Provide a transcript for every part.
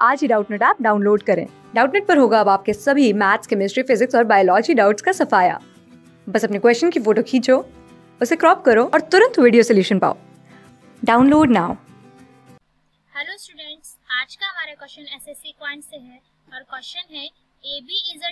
आज ही Doubtnut app download करें। डाउटनेट पर होगा अब आपके सभी मैथ्स, केमिस्ट्री, फिजिक्स और बायोलॉजी डाउट्स का सफाया। बस अपने क्वेश्चन की फोटो खींचो, उसे क्रॉप करो और तुरंत वीडियो सोल्यूशन पाओ। Download now. हेलो स्टूडेंट्स, आज का हमारा क्वेश्चन एसएससी क्वांट से है और क्वेश्चन है AB is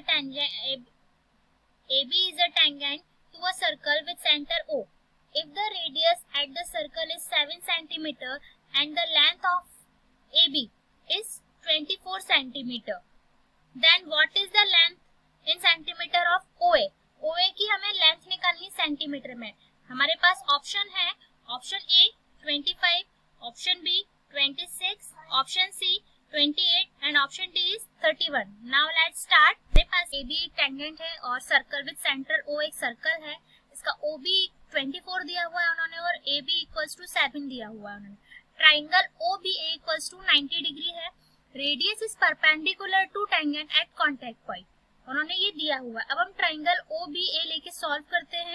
a tangent to a circle with center O. If the radius at the circle is 7 cm and the length of AB is 24 cm, then what is the length in centimeter of OA? OA की हमें length निकालनी centimetre में। हमारे पास option है, option A 25, option B 26, option C 28 and option D is 31। Now let's start. मेरे पास AB एक टेंजेंट है और सर्कल विद सेंटर O एक सर्कल है। इसका OB 24 दिया हुआ है उन्होंने और AB इक्वल्स टू 7 दिया हुआ है उन्होंने। Triangle OBA equals to 90 degree है। Radius is perpendicular to tangent at contact point, उन्होंने ये दिया हुआ है। अब हम ट्राइंगल OBA लेके सॉल्व करते हैं।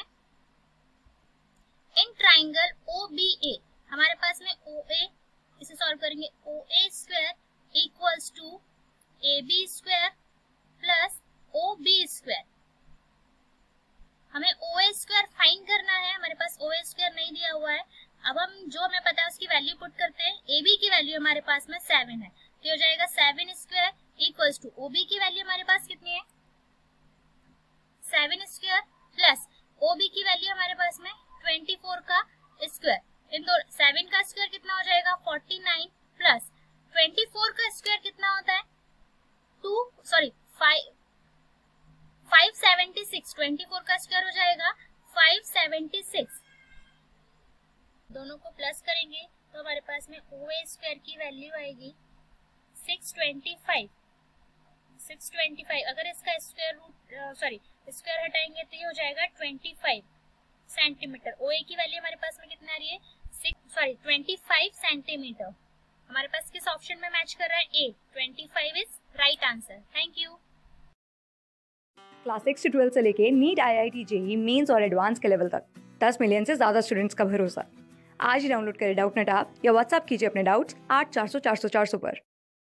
इन ट्राइंगल OBA हमारे पास में OA, इसे सॉल्व करेंगे, OA square equals to AB square plus OB square. हमें OA स्क्वायर फाइंड करना है, हमारे पास OA स्क्वायर नहीं दिया हुआ है। अब हम जो हमें पता है उसकी वैल्यू पुट करते हैं। AB की वैल्यू हमारे पास में 7 है, तो हो जाएगा 7 स्क्वायर इक्वल्स टू OB की वैल्यू हमारे पास कितनी है, 7 स्क्वायर प्लस OB की वैल्यू हमारे पास में 24 का स्क्वायर। इन दो 7 का स्क्वायर कितना हो जाएगा 49 प्लस 24 का स्क्वायर कितना होता है 576। 24 का स्क्वायर हो जाएगा 576। दोनों को प्लस करेंगे तो हमारे पास में OA स्क्वायर की वैल्यू आएगी 625। अगर इसका स्क्वायर हटाएंगे तो ये हो जाएगा 25 सेंटीमीटर। OA की वैल्यू हमारे पास में कितना आ रही है 25 सेंटीमीटर। हमारे पास किस ऑप्शन में मैच कर रहा है, A 25 is right answer. Thank you. Class 6 से 12 से लेके नीट, IIT, JEE मेंस और एडवांस के लेवल तक 10 मिलियन से ज्यादा स्टूडेंट्स का भरोसा। आज ही डाउनलोड करें डाउटनेट ऐप या व्हाट्सएप कीजिए अपने डाउट्स 8400 400 400 पर।